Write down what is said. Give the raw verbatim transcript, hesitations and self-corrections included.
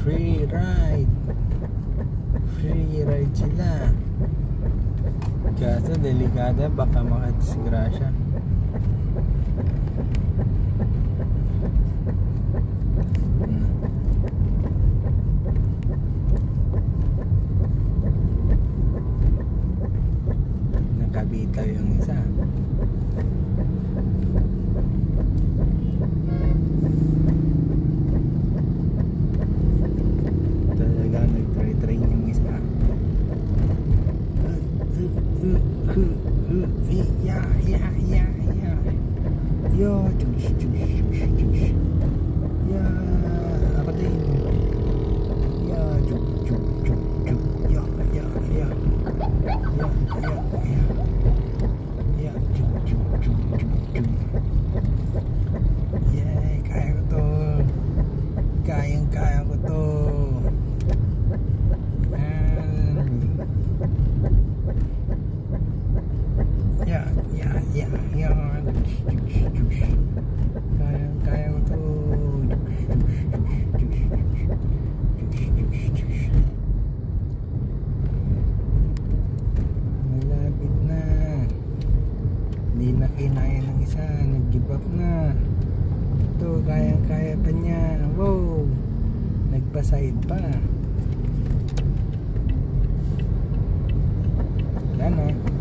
Free ride. Free ride sila. Kaso delikada, baka makadisgrasya. Nakabitaw yung isa. Talaga nag-try-train yung isa. Yeah, yeah, yeah, yeah. Yo, juice, juice, juice, juice. Yeah, apa din? Yeah, juice, juice, juice, juice. Yeah, yeah, yeah. Yeah, yeah, yeah. Yeah, juice, juice, juice, juice, juice. Yeah, kaya ko to. Kayang-kaya ko to. Ya, ya, ya, ya, kaya, kaya ko to. Malapit na. Hindi na kinaya ng isa, nag-give up na. Ito, kaya, kaya pa niya. Wow, nagpa-side pa. Wala na.